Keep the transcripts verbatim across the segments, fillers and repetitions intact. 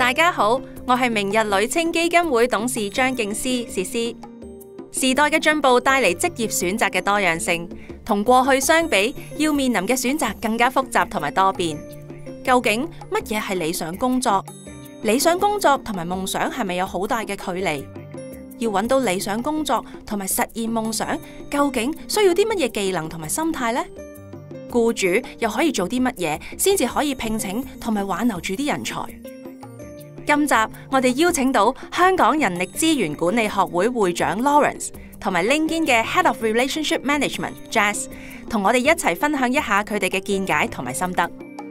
大家好，我係明日女青基金會董事張敬詩詩詩。時代嘅進步帶嚟職業選擇嘅多樣性，同過去相比，要面臨嘅選擇更加複雜同埋多變。究竟乜嘢係理想工作？理想工作同埋夢想係咪有好大嘅距離？要揾到理想工作同埋實現夢想，究竟需要啲乜嘢技能同埋心態呢？僱主又可以做啲乜嘢先至可以聘請同埋挽留住啲人才？今集我哋邀請到香港人力資源管理學會會長 Lawrence 同埋 LinkedIn 嘅 Head of Relationship Management Jazz， 同我哋一齊分享一下佢哋嘅見解同埋心得。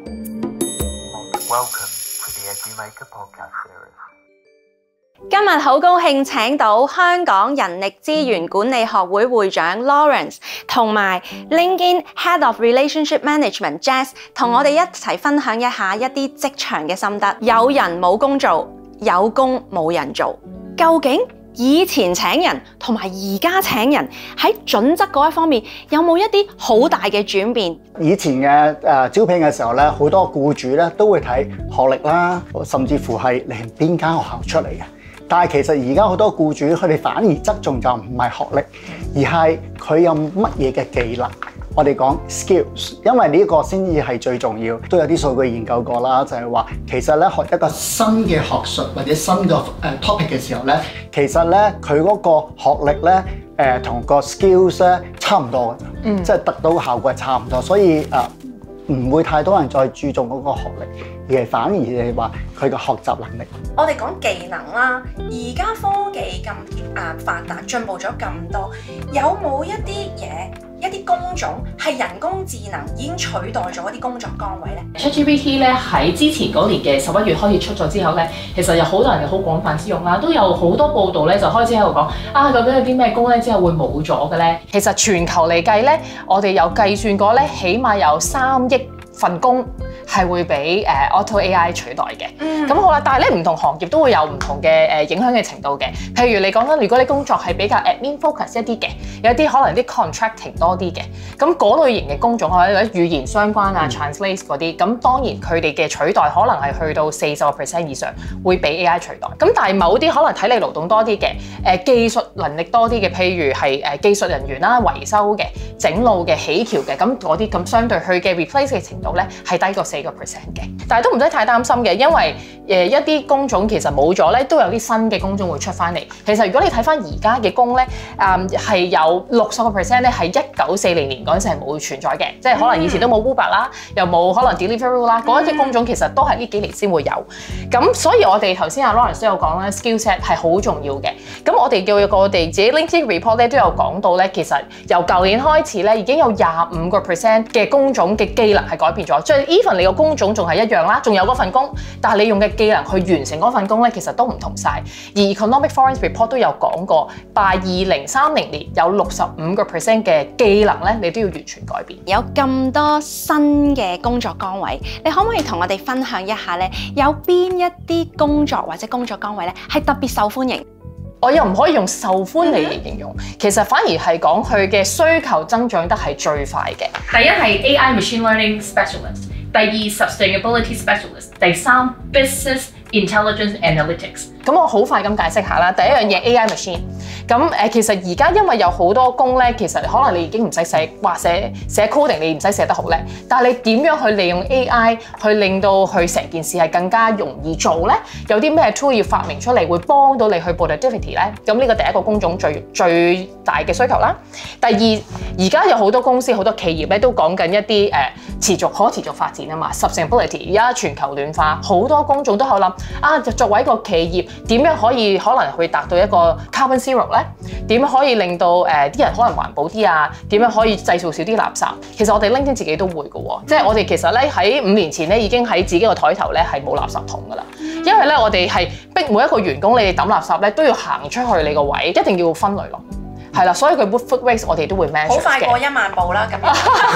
今日好高興請到香港人力資源管理學會會長 Lawrence 同埋 LinkedIn Head of Relationship Management Jazz， 同我哋一齊分享一下一啲職場嘅心得。有人冇工做，有工冇人做。究竟以前請人同埋而家請人喺準則嗰一方面有冇一啲好大嘅轉變？ 以前嘅誒招聘嘅時候咧，好多僱主咧都會睇學歷啦，甚至乎係你係邊間學校出嚟嘅。但係其實而家好多僱主佢哋反而側重就唔係學歷，而係佢有乜嘢嘅技能。我哋講 skills， 因為呢個先至係最重要。都有啲數據研究過啦，就係話其實咧學一個新嘅學術或者新嘅誒 topic 嘅時候咧，其實咧佢嗰個學歷咧誒同個 skills 咧差唔多嘅，嗯，即係得到嘅效果係差唔多，所以誒唔會太多人再注重嗰個學歷，而係反而係話佢嘅學習能力。 我哋講技能啦，而家科技咁誒發達，進步咗咁多，有冇一啲嘢？一啲工種係人工智能已經取代咗一啲工作崗位咧。 ChatGPT 咧喺之前嗰年嘅十一月開始出咗之後咧，其實有好多人好廣泛之用啦，都有好多報道咧就開始喺度講啊，究竟有啲咩工咧之後會冇咗嘅咧？其實全球嚟計咧，我哋有計算過咧，起碼有三億份工係會俾誒 Auto A I 取代嘅。咁、嗯、好啦，但係咧唔同行業都會有唔同嘅誒影響嘅程度嘅。譬如你講緊，如果你工作係比較 admin focus 一啲嘅，有啲可能啲 contracting 多啲嘅，咁嗰類型嘅工種或者語言相關啊、嗯、translate 嗰啲，咁當然佢哋嘅取代可能係去到四十個 percent 以上會俾 A I 取代。咁但係某啲可能體力勞動多啲嘅，誒技術能力多啲嘅，譬如係誒技術人員啦、維修嘅、整路嘅、起橋嘅，咁嗰啲咁相對佢嘅 replace 嘅程度咧係低過四個 percent 嘅。但係都唔使太擔心嘅，因為誒一啲工種其實冇咗咧，都有啲新嘅工種會出翻嚟。其實如果你睇翻而家嘅工咧，誒係有六十個 percent 咧係一九四零年嗰陣時係冇存在嘅，即係可能以前都冇 Uber 啦，又冇可能 Deliveroo 啦，嗰一啲工種其實都係呢幾年先會有。咁所以我哋頭先阿 Lawrence 都有講啦 skill set 係好重要嘅。咁我哋叫個我哋自己 LinkedIn report 咧都有講到咧，其實由舊年開始咧已經有廿五個 percent 嘅工種嘅技能係改變咗，即係 even 你個工種仲係一樣啦，仲有嗰份工，但係你用嘅技能去完成嗰份工咧，其實都唔同晒。而 Economic Forensics Report 都有講過，by 二零三零年有六十五個 percent 嘅技能咧，你都要完全改變。 有咁多新嘅工作崗位，你可唔可以同我哋分享一下咧？有邊一啲工作或者工作崗位咧係特別受歡迎？ 我又唔可以用受歡迎嚟形容，其實反而係講佢嘅需求增長得係最快嘅。第一係 A I Machine Learning Specialist， 第二 Sustainability Specialist， 第三 Business Intelligence Analytics。咁我好快咁解釋下啦。第一樣嘢 A I machine， 咁誒其實而家因為有好多工咧，其實可能你已經唔使寫或寫寫 coding， 你唔使寫得好叻，但係你點樣去利用 A I 去令到佢成件事係更加容易做咧？有啲咩 tool 要發明出嚟會幫到你去 productivity 咧？咁呢個第一個工種最最大嘅需求啦。第二，而家有好多公司好多企業咧都講緊一啲誒、呃、持續可持續發展啊嘛 ，sustainability。而家全球暖化，好多工種都喺度諗啊，就作為一個企業。點樣可以可能去達到一個 carbon zero 咧？點樣可以令到誒啲、呃、人可能環保啲啊？點樣可以製造少啲垃圾？其實我哋 LinkedIn 自己都會嘅喎，即係我哋其實咧喺五年前咧已經喺自己個台頭咧係冇垃圾桶㗎啦，因為咧我哋係逼每一個員工你哋抌垃圾咧都要行出去你個位，一定要分類咯。係啦，所以佢 food waste 我哋都會 manage 嘅。 好快過一萬步啦，咁樣。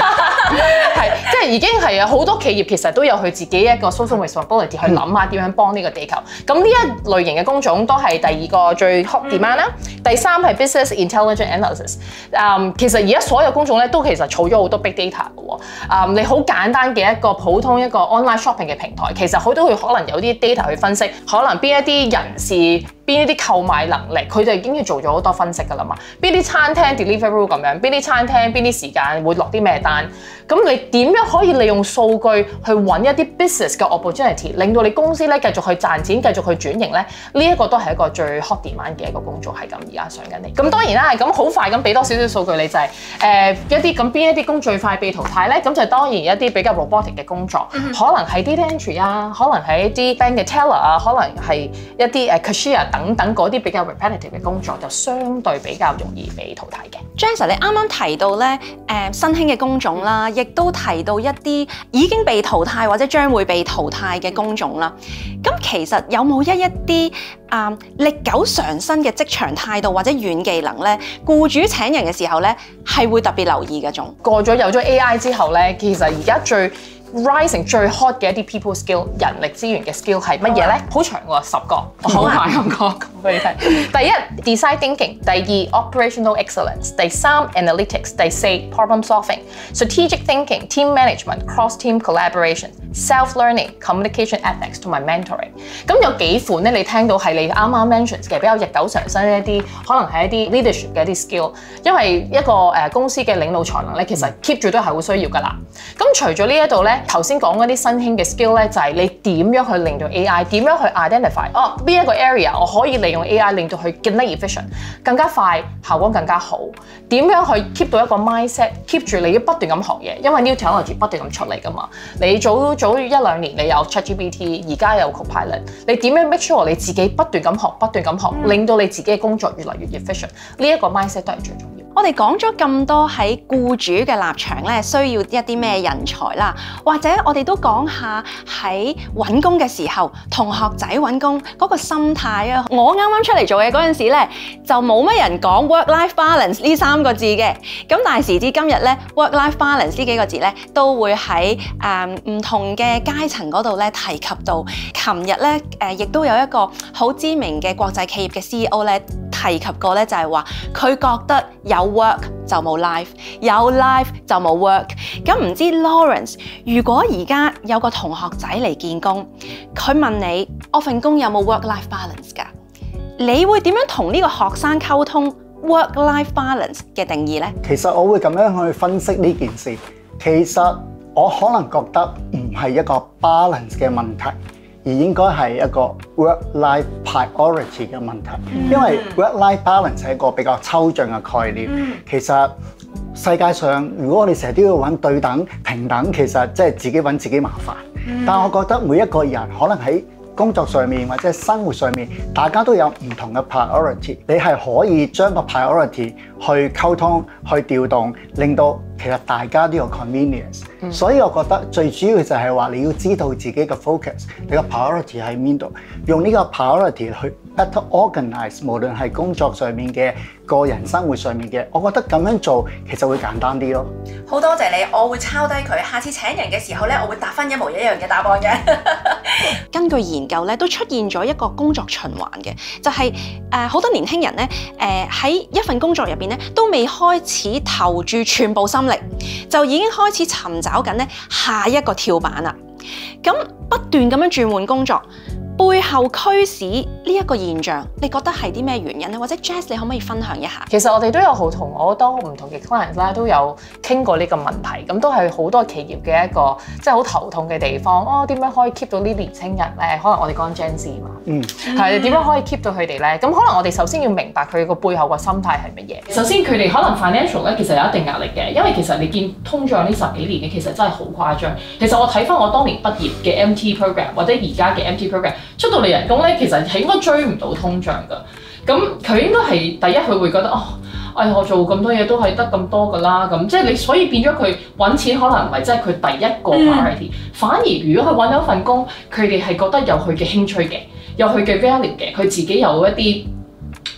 係即係已經係啊，好多企業其實都有佢自己一個 social responsibility 去諗下點樣幫呢個地球。咁呢一類型嘅工種都係第二個最 hot demand 啦。第三係 business intelligence analysis。誒，其實而家所有工種咧都其實儲咗好多 big data 嘅喎。誒，你好簡單嘅一個普通一個 online shopping 嘅平台，其實佢都會可能有啲 data 去分析，可能邊一啲人士，邊一啲購買能力，佢就已經要做咗好多分析㗎啦嘛。邊啲餐廳 delivery 咁樣，邊啲餐廳邊啲時間會落啲咩單，咁你點樣可以利用數據去揾一啲 business 嘅 opportunity， 令到你公司咧繼續去賺錢，繼續去轉型咧？呢、這、一個都係一個最 hot demand 嘅一個工作，係咁而家上緊嚟。咁當然啦，咁好快咁俾多少少數據你就係、是、誒、呃、一啲咁邊一啲工最快被淘汰咧？咁就當然一啲比較 robotic 嘅工作，嗯、可能係 data entry 啊，可能係一啲 bank 嘅 teller 啊，可能係一啲誒 cashier 等等嗰啲比較 repetitive 嘅工作，就相對比較容易被淘汰嘅。 Janice， 你啱啱提到咧誒、呃、新興嘅工種啦，亦都提到一啲已經被淘汰或者將會被淘汰嘅工種啦。咁其實有冇一一啲啊歷久常新嘅職場態度或者軟技能咧？僱主請人嘅時候咧係會特別留意嘅種。 過咗有咗 A I 之後咧，其實而家最 rising 最 hot 嘅一啲 people skill 人力資源嘅 skill 係乜嘢咧？好長喎，十個，我好快咁講講俾你聽。第一 design thinking， 第二 operational excellence， 第三 analytics， 第四 problem solving，strategic thinking，team management，cross team collaboration，self learning，communication ethics 同埋 mentoring。咁有幾款咧？你聽到係你啱啱 mention 嘅比較日久常新一啲，可能係一啲 leadership 嘅一啲 skill。因為一個誒公司嘅領導才能咧，其實 keep 住都係好需要㗎啦。咁除咗呢一度咧，頭先講嗰啲新興嘅 skill 咧，就係你點樣去令到 A I 點樣去 identify 哦邊一個 area 我可以利用 A I 令到佢更加 efficient 更加快，效果更加好。點樣去 keep 到一個 mindset，keep 住你要不斷咁學嘢，因為 new technology 不斷咁出嚟㗎嘛。你早早一兩年你有 ChatGPT， 而家有 Copilot， 你點樣 make sure 你自己不斷咁學，不斷咁學，嗯、令到你自己嘅工作越嚟越 efficient？ 呢一個 mindset 都係最重要。 我哋講咗咁多喺僱主嘅立場咧，需要一啲咩人才啦，或者我哋都講下喺揾工嘅時候，同學仔揾工嗰個心態啊。我啱啱出嚟做嘢嗰陣時咧，就冇乜人講 work-life balance 呢三個字嘅。咁但係時至今日咧 ，work-life balance 呢幾個字咧，都會喺誒唔同嘅階層嗰度咧提及到。琴日咧誒，亦都有一個好知名嘅國際企業嘅 C E O 咧提及過咧，就係話佢覺得有 work 就冇 life， 有 life 就冇 work。咁唔知 Lawrence， 如果而家有個同學仔嚟見工，佢問你我份工有冇 work-life balance 㗎？你會點樣同呢個學生溝通 work-life balance 嘅定義呢？ 其實我會咁樣去分析呢件事。其實我可能覺得唔係一個 balance 嘅問題，而應該係一個 work-life priority 嘅問題。嗯、因為 work-life balance 係一個比較抽象嘅概念。嗯、其實世界上如果我哋成日都要揾對等平等，其實即係自己揾自己麻煩。嗯、但我覺得每一個人可能喺工作上面或者生活上面，大家都有唔同嘅 priority。你係可以將個 priority 去溝通、去調動，令到其實大家都有 convenience。嗯、所以我覺得最主要就係話你要知道自己嘅 focus，你個 priority 喺邊度，用呢個 priority 去 better organize， 無論係工作上面嘅、個人生活上面嘅，我覺得咁樣做其實會簡單啲咯。 好多謝你，我會抄低佢，下次請人嘅時候咧，我會答翻一模一樣嘅答案嘅。根據研究咧，都出現咗一個工作循環嘅，就係誒好多年輕人咧誒喺一份工作入邊咧，都未開始投注全部心力，就已經開始尋找緊咧下一個跳板啦。咁不斷咁樣轉換工作，背後驅使呢一個現象，你覺得係啲咩原因咧？或者 Jess 你可唔可以分享一下？ 其實我哋都有好同好多唔同嘅 clients 啦，都有傾過呢個問題。咁都係好多企業嘅一個即係好頭痛嘅地方。哦，點樣可以 keep 到啲年輕人咧？可能我哋講 Gen Z 嘛，嗯，係點樣可以 keep 到佢哋咧？咁可能我哋首先要明白佢個背後個心態係乜嘢。首先佢哋可能 financial 咧，其實有一定壓力嘅，因為其實你見通脹呢十幾年嘅，其實真係好誇張。其實我睇翻我當年畢業嘅 M T program 或者而家嘅 M T program 出到嚟人工咧，其實係應該追唔到通脹㗎。咁佢應該係第一，佢會覺得哦，哎我做咁多嘢都係得咁多㗎啦。咁即係你所以變咗佢揾錢可能唔係即係佢第一個 priority，、嗯、反而如果佢揾到一份工，佢哋係覺得有佢嘅興趣嘅，有佢嘅 value 嘅，佢自己有一啲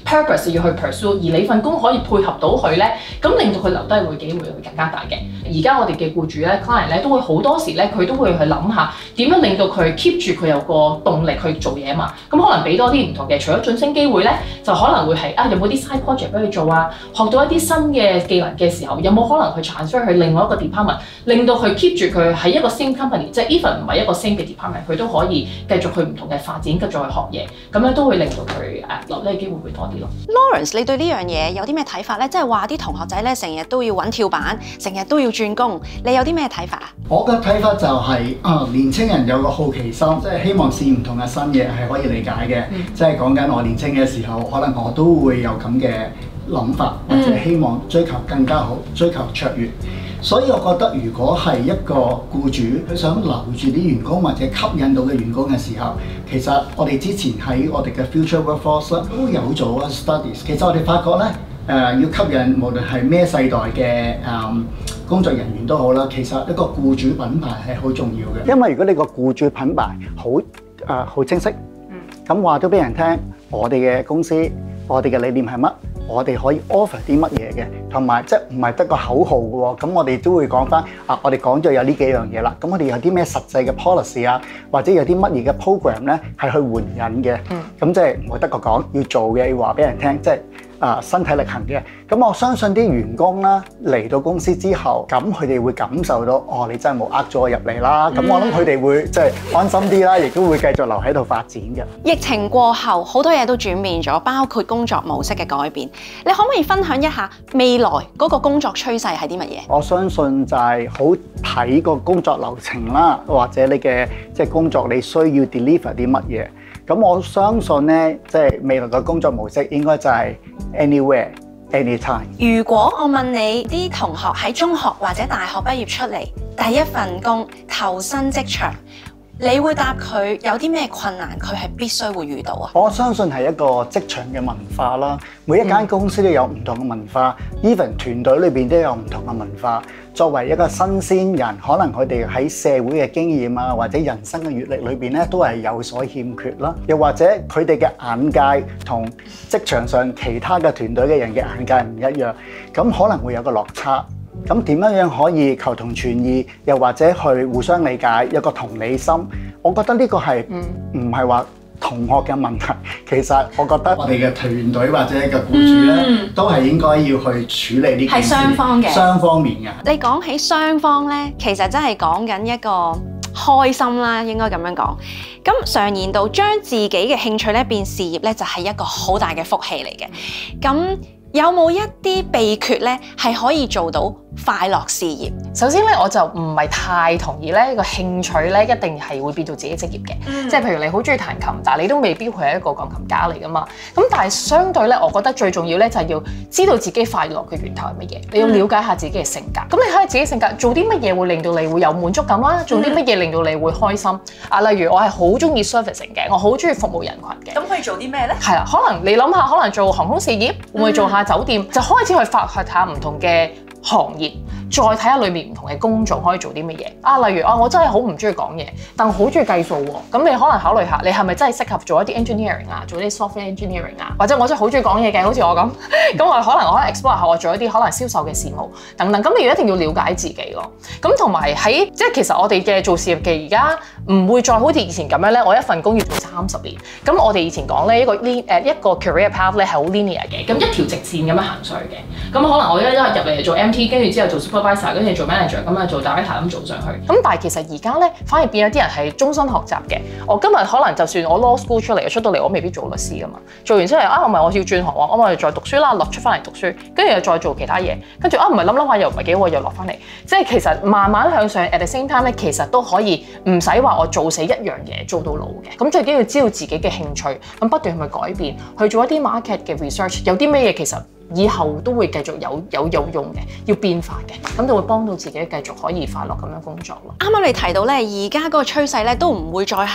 purpose 要去 pursue， 而你份工可以配合到佢咧，咁令到佢留低嘅機會會更加大嘅。而家我哋嘅僱主咧 client 咧都會好多時咧，佢都會去諗下點樣令到佢 keep 住佢有個動力去做嘢嘛。咁可能俾多啲唔同嘅，除咗晉升機會咧，就可能會係啊有冇啲 side project 俾佢做啊，學到一啲新嘅技能嘅時候，有冇可能去 transfer 去另外一個 department， 令到佢 keep 住佢喺一個 same company， 即係 even 唔係一個 same 嘅 department， 佢都可以繼續去唔同嘅發展，繼續去學嘢，咁樣都會令到佢誒留低嘅機會會多啲咯。 Lawrence， 你對呢樣嘢有啲咩睇法咧？即係話啲同學仔咧成日都要揾跳板，成日都要轉工，你有啲咩睇法啊？ 我嘅睇法就係、是、啊，年青人有個好奇心，即係希望試唔同嘅新嘢係可以理解嘅。嗯、即係講緊我年青嘅時候，可能我都會有咁嘅諗法，或者希望追求更加好，追求卓越。所以我覺得，如果係一個僱主佢想留住啲員工或者吸引到嘅員工嘅時候，其實我哋之前喺我哋嘅 Future Workforce 都有做 studies。其實我哋發覺咧，誒、呃、要吸引無論係咩世代嘅誒、嗯、工作人員都好啦，其實一個僱主品牌係好重要嘅。因為如果你個僱主品牌好誒好清晰，咁話都俾人聽，我哋嘅公司，我哋嘅理念係乜？我哋可以 offer 啲乜嘢嘅，同埋即係唔係得個口號嘅喎。咁我哋都會講翻啊，我哋講咗有呢幾樣嘢啦。咁我哋有啲咩實際嘅 policy 啊，或者有啲乜嘢嘅 program 咧，係去援引嘅。嗯。咁即係唔係得個講，要做嘅，要話俾人聽，即係啊身體力行嘅。咁我相信啲員工啦嚟到公司之後，咁佢哋會感受到，哦，你真係冇呃咗我入嚟啦。咁、嗯、我諗佢哋會即係安心啲啦，亦都會繼續留喺度發展嘅。 疫情過後，好多嘢都轉變咗，包括工作模式嘅改變。你可唔可以分享一下未來嗰個工作趨勢係啲乜嘢？ 我相信就係好睇個工作流程啦，或者你嘅即係工作你需要 deliver 啲乜嘢。咁我相信咧，即係未來嘅工作模式應該就係 anywhere。Anytime。如果我問你啲同學喺中學或者大學畢業出嚟，第一份工投身職場，你會答佢有啲咩困難？佢係必須會遇到啊！ 我相信係一個職場嘅文化啦，每一間公司都有唔同嘅文化、嗯、even 團隊裏邊都有唔同嘅文化。作為一個新鮮人，可能佢哋喺社會嘅經驗啊，或者人生嘅閲歷裏邊咧，都係有所欠缺啦。又或者佢哋嘅眼界同職場上其他嘅團隊嘅人嘅眼界唔一樣，咁可能會有個落差。咁點樣樣可以求同存異，又或者去互相理解，有個同理心？我覺得呢個係唔係話同學嘅問題，其實我覺得我哋嘅團隊或者嘅僱主咧，嗯、都係應該要去處理呢件事，係雙方嘅，雙方面嘅。 你講起雙方咧，其實真係講緊一個開心啦，應該咁樣講。咁常言道，將自己嘅興趣咧變事業咧，就係一個好大嘅福氣嚟嘅。咁有冇一啲秘訣咧，係可以做到快樂事業？ 首先咧，我就唔係太同意咧個興趣咧一定係會變做自己職業嘅。嗯、即係譬如你好中意彈琴，但係你都未必會係一個鋼琴家嚟噶嘛。咁但係相對咧，我覺得最重要咧就係要知道自己快樂嘅源頭係乜嘢。你要了解下自己嘅性格。咁、嗯、你睇下自己性格做啲乜嘢會令到你會有滿足感啦，做啲乜嘢令到你會開心。啊，例如我係好中意 servicing 嘅，我好中意服務人群嘅。 咁可以做啲咩咧？係啦，可能你諗下，可能做航空事業，會唔會做下酒店，嗯、就開始去發掘下唔同嘅行業，再睇下裏面唔同嘅工種可以做啲乜嘢啊？例如啊，我真係好唔中意講嘢，但我好中意計數喎。咁你可能考慮下，你係咪真係適合做一啲 engineering 啊，做啲 software engineering 啊？或者我真係好中意講嘢嘅，好似我咁，咁我可能我可以 explore 下我做一啲可能銷售嘅事務等等。咁你一定要了解自己咯。咁同埋喺即係其實我哋嘅做事業嘅而家唔會再好似以前咁樣咧，我一份工要做三十年。咁我哋以前講咧一個呢誒一個 career path 咧係好 linear 嘅，咁一條直線咁樣行上去嘅。咁可能我一一入嚟做 M T， 跟住之後做 supervisor， 跟住做 manager， 咁啊做 director 咁做上去。咁但係其實而家咧反而變咗啲人係終身學習嘅。我今日可能就算我 law school 出嚟，出到嚟我未必做律師噶嘛。做完出嚟啊，我咪我要轉行喎，我咪再讀書啦，落出翻嚟讀書，跟住又再做其他嘢，跟住啊唔係諗諗下又唔係幾好，又落翻嚟。即係其實慢慢向上 at the same time 咧，其實都可以唔使話我做死一樣嘢做到老嘅。咁最緊要知道自己嘅興趣，咁不斷去改變，去做一啲 market 嘅 research， 有啲咩嘢其實以後都會繼續有有有用嘅，要變化嘅，咁就會幫到自己繼續可以快樂咁樣工作咯。 啱啱你提到咧，而家嗰個趨勢咧都唔會再係一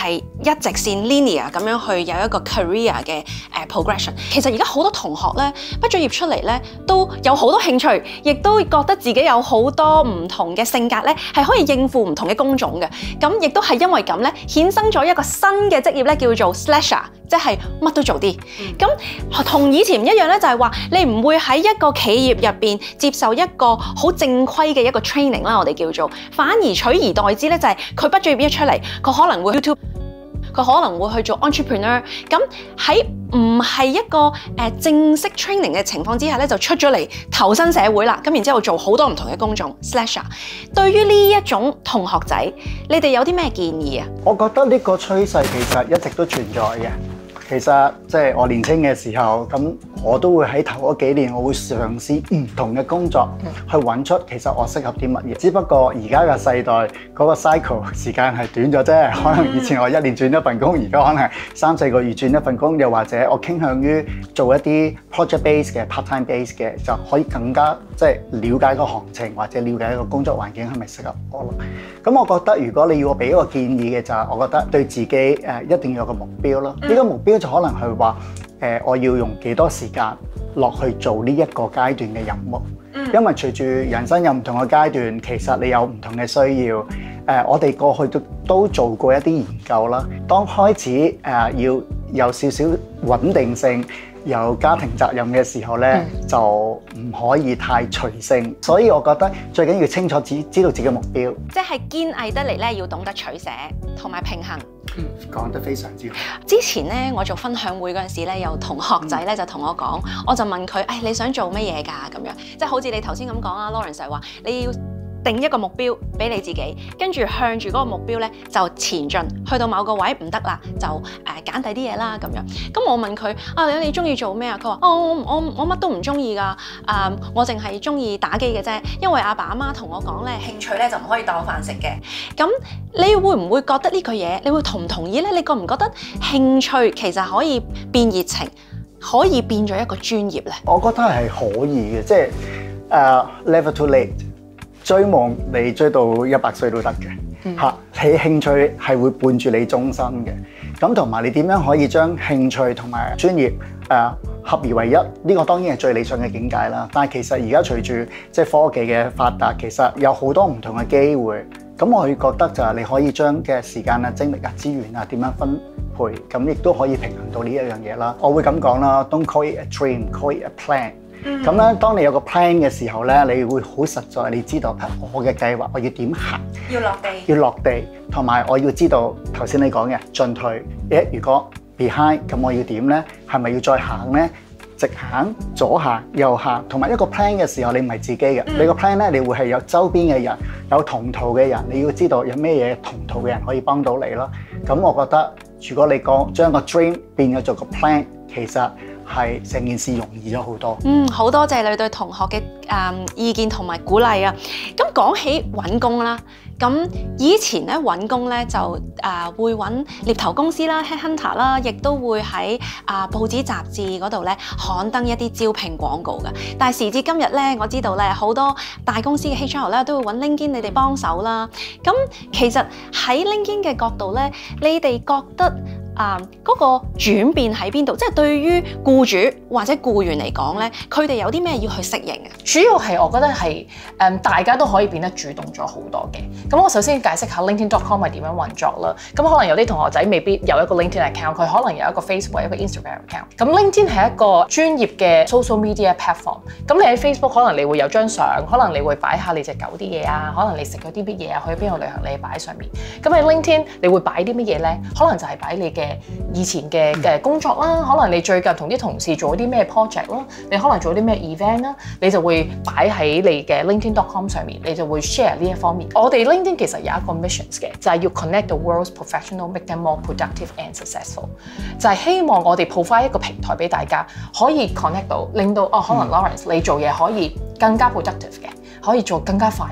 一直線 linear 咁樣去有一個 career 嘅誒 progression。其實而家好多同學咧畢咗業出嚟咧都有好多興趣，亦都覺得自己有好多唔同嘅性格咧係可以應付唔同嘅工種嘅。咁亦都係因為咁咧衍生咗一個新嘅職業咧叫做 slasher， 即係乜都做啲。咁同、嗯、以前唔一樣咧，就係話你唔會喺一個企業入邊接受一個好正規嘅一個 training 啦，我哋叫做，反而取而代之咧就係佢畢咗業一出嚟，佢可能會 YouTube。佢可能會去做 entrepreneur， 咁喺唔係一個誒、呃、正式 training 嘅情況之下咧，就出咗嚟投身社會啦。咁然之後做好多唔同嘅工種 slasher。對於呢一種同學仔，你哋有啲咩建議啊？ 我覺得呢個趨勢其實一直都存在嘅。其實即係我年輕嘅時候，咁我都會喺頭嗰幾年，我會嘗試唔同嘅工作，去揾出其實我適合啲乜嘢。只不過而家嘅世代嗰個 cycle 時間係短咗啫，可能以前我一年轉一份工，而家可能係三四個月轉一份工，又或者我傾向於做一啲 project base 嘅 part time base 嘅，就可以更加即係了解個行情或者了解一個工作環境係咪適合我咯。咁我覺得如果你要我俾一個建議嘅就係，我覺得對自己誒一定要有個目標咯。呢個目標就可能係話誒，我要用幾多時間落去做呢一個階段嘅任務。嗯、因為隨住人生有唔同嘅階段，其實你有唔同嘅需要。誒、呃，我哋過去都都做過一啲研究啦。當開始誒、呃、要有少少穩定性，有家庭責任嘅時候咧，嗯、就唔可以太隨性。所以我覺得最緊要清楚知知道自己嘅目標， 即係堅毅得嚟咧，要懂得取捨同埋平衡。 嗯，講得非常之好。 之前咧，我做分享會嗰陣時咧，有同學仔咧就同我講，我就問佢：誒、哎，你想做乜嘢㗎？咁樣，即係好似你頭先咁講啊 ，Lawrence 係話你要定一個目標俾你自己，跟住向住嗰個目標咧就前進，去到某個位唔得啦，就誒揀第啲嘢啦咁樣。咁我問佢啊，你你中意做咩啊？佢話：哦，我我我乜都唔中意㗎，啊，我淨係中意打機嘅啫。因為阿爸阿媽同我講咧，興趣咧就唔可以當飯食嘅。咁你會唔會覺得呢句嘢？你會同唔同意咧？你覺唔覺得興趣其實可以變熱情，可以變咗一個專業咧？ 我覺得係可以嘅，即係誒、uh, never too late。追夢你追到一百歲都得嘅嚇，你興趣係會伴住你終身嘅。咁同埋你點樣可以將興趣同埋專業誒、呃、合而為一？呢、這個當然係最理想嘅境界啦。但係其實而家隨住即係科技嘅發達，其實有好多唔同嘅機會。咁我會覺得就係你可以將嘅時間啊、精力啊、資源啊點樣分配，咁亦都可以平衡到呢一樣嘢啦。我會咁講啦 ，Don't call it a dream, call it a plan。咁咧，嗯、當你有個 plan 嘅時候咧，你會好實在，你知道我嘅計劃我要點行， 要落地， 要落地，同埋我要知道頭先你講嘅進退。誒，如果 behind 咁，我要點咧？係咪要再行咧？直行、左行、右行，同埋一個 plan 嘅時候，你唔係自己嘅，嗯、你個 plan 咧，你會係有周邊嘅人，有同途嘅人，你要知道有咩嘢同途嘅人可以幫到你咯。咁我覺得，如果你講將個 dream 變咗做個 plan，其實係成件事容易咗好多。嗯， 好多謝你對同學嘅誒、嗯、意見同埋鼓勵啊！咁講起揾工啦，咁以前咧揾工咧就誒、呃、會揾獵頭公司啦、headhunter 啦，亦都會喺啊、呃、報紙雜誌嗰度咧刊登一啲招聘廣告嘅。但係時至今日咧，我知道咧好多大公司嘅 H R 咧都會揾 LinkedIn 你哋幫手啦。咁其實喺 LinkedIn 嘅角度咧，你哋覺得啊，嗰、um, 個轉變喺邊度？即係對於僱主或者僱員嚟講咧，佢哋有啲咩要去適應啊？ 主要係我覺得係誒、嗯，大家都可以變得主動咗好多嘅。咁我首先解釋下 LinkedIn dot com 係點樣運作啦。咁可能有啲同學仔未必有一個 LinkedIn account，佢可能有一個 Facebook 一個 Instagram account。咁 LinkedIn 係一個專業嘅 social media platform。咁你喺 Facebook 可能你會有張相，可能你會擺下你隻狗啲嘢啊，可能你食咗啲乜嘢啊，去邊度旅行你擺上面。咁喺 LinkedIn 你會擺啲乜嘢咧？可能就係擺你嘅以前嘅嘅工作啦，可能你最近同啲同事做啲咩 project 啦，你可能做啲咩 event 啦，你就會擺喺你嘅 LinkedIn dot com 上面，你就會 share 呢一方面。我哋 LinkedIn 其實有一個 missions 嘅，就係要 connect the world's professional, make them more productive and successful。就係希望我哋 provide 一個平台俾大家，可以 connect 到，令到哦可能 Lawrence 你做嘢可以更加 productive 嘅，可以做更加快嘅。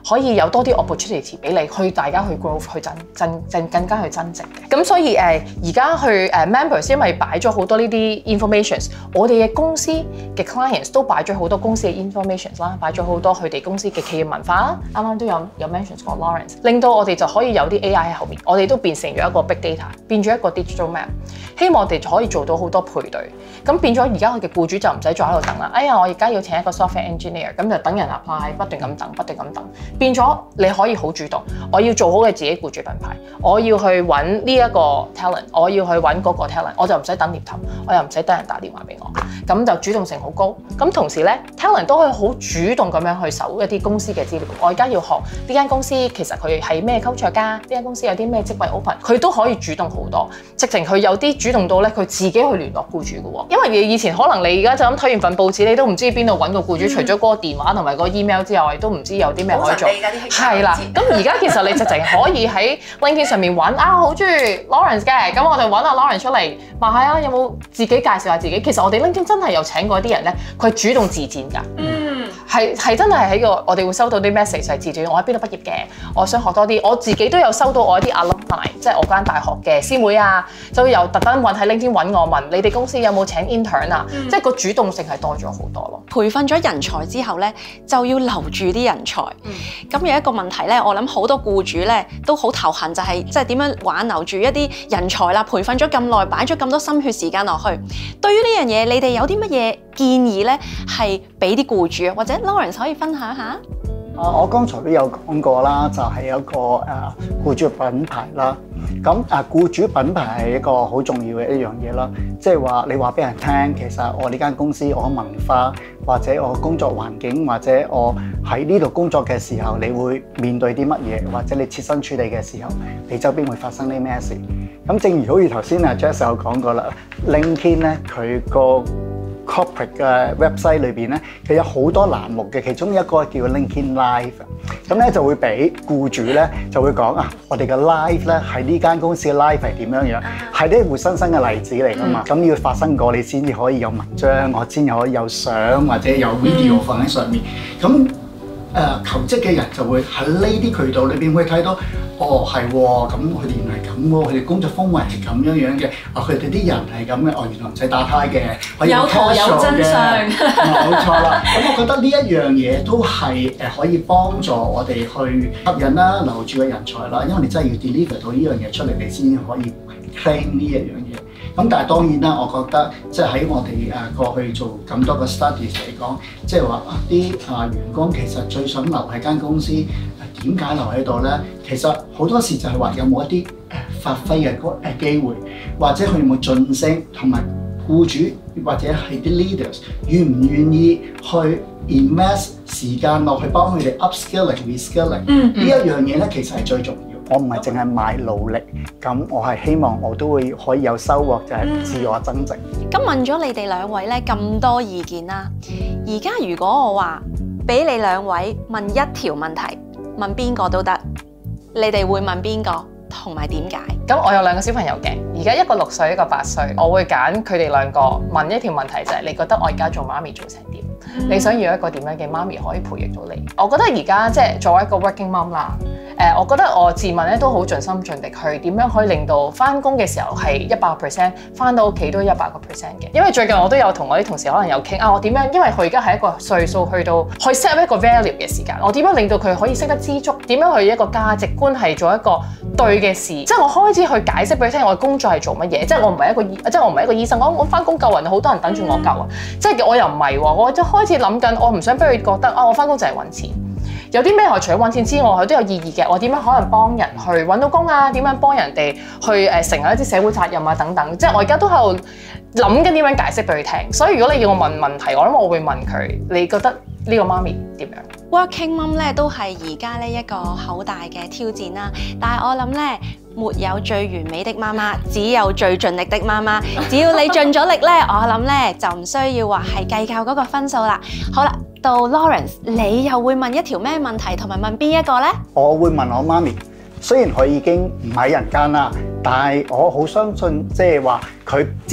可以有多啲 opportunity 俾你去大家去 growth 去增增增更加去增值嘅。咁所以誒而家去誒、uh, members 因為擺咗好多呢啲 informations， 我哋嘅公司嘅 clients 都擺咗好多公司嘅 informations 啦，擺咗好多佢哋公司嘅企業文化啦。啱啱都有有 mention 過 Lawrence， 令到我哋就可以有啲 A I 喺後面，我哋都變成咗一個 big data， 變咗一個 digital map， 希望我哋可以做到好多配對。咁變咗而家我嘅僱主就唔使再喺度等啦。哎呀，我而家要請一個 software engineer， 咁就等人 apply， 不斷咁等，不斷咁等。變咗你可以好主動，我要做好嘅自己僱主品牌，我要去揾呢一個 talent， 我要去揾嗰個 talent， 我就唔使等獵頭，我又唔使等人打電話俾我，咁就主動性好高。咁同時咧 talent 都可以好主動咁樣去搜一啲公司嘅資料。我而家要學呢間公司其實佢係咩 culture 㗎？呢間公司有啲咩職位 open， 佢都可以主動好多。直情佢有啲主動到咧，佢自己去聯絡僱主嘅喎。因為你以前可能你而家就咁睇完份報紙，你都唔知邊度揾個僱主，嗯、除咗嗰個電話同埋個 email 之外，都唔知有啲咩可以做。係啦，咁而家其實你直情可以喺 LinkedIn 上面揾啊，好中意 Lawrence 嘅，咁我哋揾阿 Lawrence 出嚟問下啊，有冇自己介紹下自己？其實我哋 LinkedIn 真係有請過啲人咧，佢主動自薦㗎。嗯，係係真係喺個我哋會收到啲 message 係自薦，我喺邊度畢業嘅，我想學多啲。我自己都有收到我啲 alumni， 即係我間大學嘅師妹啊，就有特登揾喺 LinkedIn 揾我問你哋公司有冇請 intern 啊？嗯、即係個主動性係多咗好多咯。 培訓咗人才之後咧，就要留住啲人才。咁、嗯、有一個問題咧，我諗好多僱主咧都好頭痕，就係即係點樣挽留住一啲人才啦？培訓咗咁耐，擺咗咁多心血時間落去，對於呢樣嘢，你哋有啲乜嘢建議咧？係俾啲僱主啊，或者 Lawrence 可以分享下？ 啊，我剛才都有講過啦，就係、是、一個誒僱主品牌啦。咁啊，僱主品牌係一個好重要嘅一樣嘢啦。即係話你話俾人聽，其實我呢間公司我文化或者我工作環境或者我喺呢度工作嘅時候，你會面對啲乜嘢，或者你設身處地嘅時候，你周邊會發生啲咩事？咁正如好似頭先阿 Jess 有講過啦 ，LinkedIn 咧佢個corporate 嘅 website 裏邊咧，佢有好多欄目嘅，其中一個叫 LinkedIn Live， 咁咧就會俾僱主咧就會講啊，我哋嘅 live 咧喺呢間公司嘅 live 係點樣樣，係啲活生生嘅例子嚟噶嘛，咁、嗯、要發生過你先至可以有文章，我先可以有相或者有 video 放喺上面，咁誒、呃、求職嘅人就會喺呢啲渠道裏邊會睇到。哦，係喎，咁佢哋原來係咁喎，佢哋工作氛圍係咁樣樣嘅，啊佢哋啲人係咁嘅，哦原來唔使打呔嘅， 有圖有真相， 冇錯啦。咁我覺得呢一樣嘢都係誒可以幫助我哋去吸引啦、留住嘅人才啦，因為你真係要 deliver 到呢樣嘢出嚟，你先可以 claim 呢一樣嘢。咁但係當然啦，我覺得即係喺我哋誒過去做咁多個 studies 嚟講，即係話啊啲啊員工其實最想留喺間公司。點解留喺度咧？其實好多時就係話有冇一啲誒發揮嘅嗰誒機會，或者佢有冇晉升，同埋僱主或者係啲 leaders 願唔願意去 invest 時間落去幫佢哋 upskilling、reskilling 呢、嗯嗯、一樣嘢咧，其實係最重要。我唔係淨係賣勞力，咁我係希望我都會可以有收穫，就係、是、自我增值。 咁、嗯、問咗你哋兩位咧咁多意見啦，而家如果我話俾你兩位問一條問題。問邊個都得，你哋會問邊個同埋點解？ 咁我有兩個小朋友嘅，而家一個六歲，一個八歲，我會揀佢哋兩個問一條問題，就係、是、你覺得我而家做媽咪做成點？嗯、你想要一個點樣嘅媽咪可以培育到你？我覺得而家即係作為一個 working mom 啦，誒、呃，我覺得我自問咧都好盡心盡力去點樣可以令到翻工嘅時候係一百個 percent， 翻到屋企都一百個 percent 嘅。因為最近我都有同我啲同事可能有傾啊，我點樣？因為佢而家係一個歲數去到去 set 一個 value 嘅時間，我點樣令到佢可以識得知足？點樣去一個價值觀係做一個對嘅事？即係我開始去解釋俾佢聽，我嘅工作係做乜嘢？即係我唔係一個醫，即係我唔係一個醫生，我我翻工救人，好多人等住我救啊！嗯、即係我又唔係喎，我就開始諗緊，我唔想俾佢覺得啊，我翻工就係揾錢。有啲咩係除咗揾錢之外，佢都有意義嘅。我點樣可能幫人去揾到工啊？點樣幫人哋去誒成為一啲社會責任啊？等等，即係我而家都喺度諗緊點樣解釋俾佢聽。所以如果你要我問問題，我諗我會問佢：你覺得呢個媽咪點樣 ？Working mom 咧都係而家呢一個好大嘅挑戰啦。但係我諗咧，沒有最完美的媽媽，只有最盡力的媽媽。只要你盡咗力咧，我諗咧就唔需要話係計較嗰個分數啦。好啦。到 Lawrence，你又會問一條咩問題，同埋問邊一個呢？ 我會問我媽咪，雖然佢已經唔喺人間啦，但係我好相信，即係話佢之前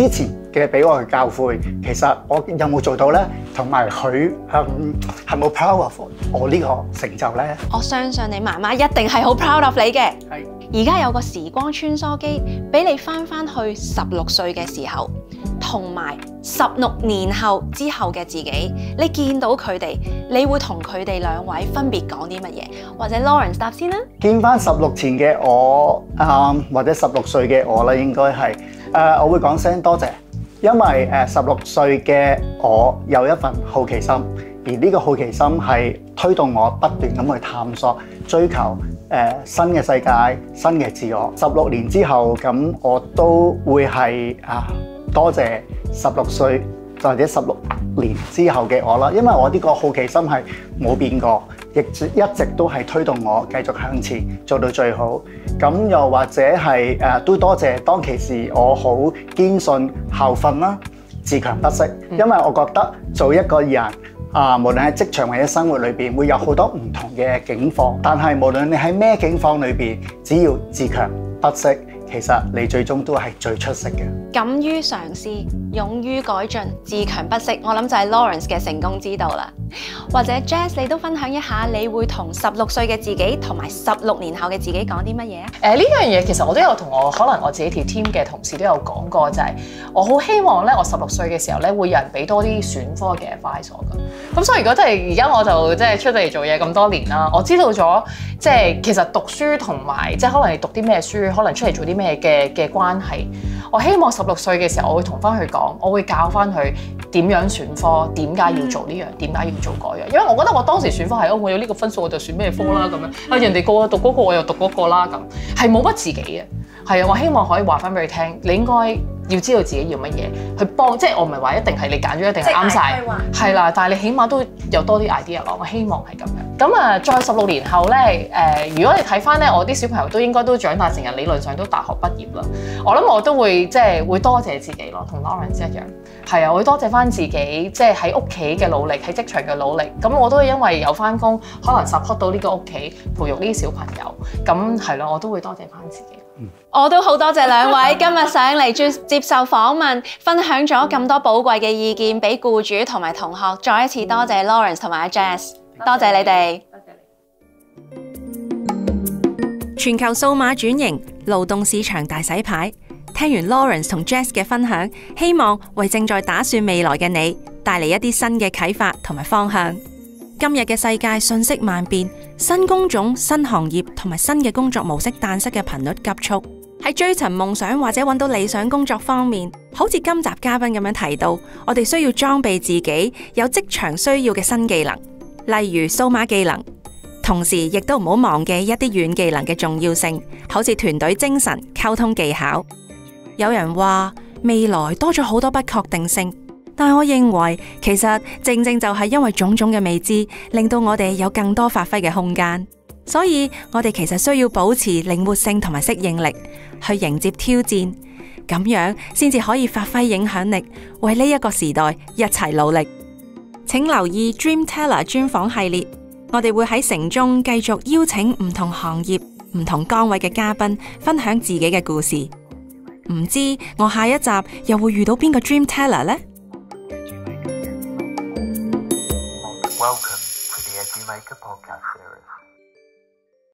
嘅俾我嘅教誨，其實我有冇做到呢？同埋佢嗯係冇 proud of 我呢個成就呢？ 我相信你媽媽一定係好 proud of 你嘅。 係。 而家有個時光穿梭機，俾你翻翻去十六歲嘅時候，同埋十六年後之後嘅自己，你見到佢哋，你會同佢哋兩位分別講啲乜嘢？或者 Lawrence 答先啦。 見翻十六前嘅我，啊、嗯、或者十六歲嘅我咧，應該係誒，我會講聲多謝，因為誒十六歲嘅我有一份好奇心，而呢個好奇心係推動我不斷咁去探索、追求。誒、呃、新嘅世界、新嘅自我。十六年之後，咁我都會係啊，多謝十六歲或者十六年之後嘅我啦。因為我呢個好奇心係冇變過，亦一直都係推動我繼續向前做到最好。咁又或者係誒、啊，都多謝當其時我好堅信校訓啦，自強不息。因為我覺得做一個人。啊，無論喺職場或者生活裏邊，會有好多唔同嘅境況，但係無論你喺咩境況裏邊，只要自強不息，其實你最終都係最出色嘅。 敢於嘗試，勇於改進，自強不息，我諗就係 Lawrence 嘅成功之道啦。或者 Jess， 你都分享一下，你會同十六歲嘅自己同埋十六年後嘅自己講啲乜嘢啊？ 誒呢樣嘢其實我都有同我可能我自己條 team 嘅同事都有講過，就係、是、我好希望咧，我十六歲嘅時候咧，會有人俾多啲選科嘅 advice 我㗎。咁所以如果真係而家我就即係出嚟做嘢咁多年啦，我知道咗即係其實讀書同埋即係可能你讀啲咩書，可能出嚟做啲咩嘅嘅關係。我希望十六歲嘅時候，我會同翻佢講，我會教翻佢點樣選科，點解要做呢樣，點解要做嗰樣。因為我覺得我當時選科係，哦，我有呢個分數我就選咩科啦咁樣。啊，人哋個個讀嗰個我又讀嗰個啦咁，係冇乜自己嘅。係啊，我希望可以話翻俾佢聽，你應該要知道自己要乜嘢，去幫。即係我唔係話一定係你揀咗一定係啱晒，係啦。但係你起碼都有多啲 idea 咯。我希望係咁樣。咁啊，再十六年後咧，誒、呃，如果你睇翻咧，我啲小朋友都應該都長大成人，理論上都大學畢業啦。我諗我都會即係會多謝自己咯，同 Lawrence 一樣。係啊，我會多謝翻自己，即係喺屋企嘅努力，喺職場嘅努力。咁我都係因為有翻工，可能 support 到呢個屋企，培育呢啲小朋友。咁係咯，我都會多謝翻自己。 我都好多謝兩位今日上嚟接接受訪問，分享咗咁多寶貴嘅意見俾僱主同埋同學。再一次多謝 Lawrence 同埋阿 Jess， 多謝你哋。 全球數碼轉型，勞動市場大洗牌。聽完 Lawrence 同 Jess 嘅分享，希望為正在打算未來嘅你帶嚟一啲新嘅啟發同埋方向。今日嘅世界瞬息萬變，新工種、新行業同埋新嘅工作模式誕生嘅頻率急速。喺追尋夢想或者揾到理想工作方面，好似今集嘉賓咁樣提到，我哋需要裝備自己有職場需要嘅新技能，例如數碼技能。同時亦都唔好忘記一啲軟技能嘅重要性，好似團隊精神、溝通技巧。有人話未來多咗好多不確定性，但我認為其實正正就係因為種種嘅未知，令到我哋有更多發揮嘅空間。所以我哋其實需要保持靈活性同埋適應力，去迎接挑戰，咁樣先至可以發揮影響力，為呢一個時代一齊努力。請留意 Dream Teller 專訪系列，我哋會喺城中繼續邀請唔同行業、唔同崗位嘅嘉賓，分享自己嘅故事。唔知我下一集又會遇到邊個 Dream Teller 呢？ Welcome to the Edgy Maker Podcast Series.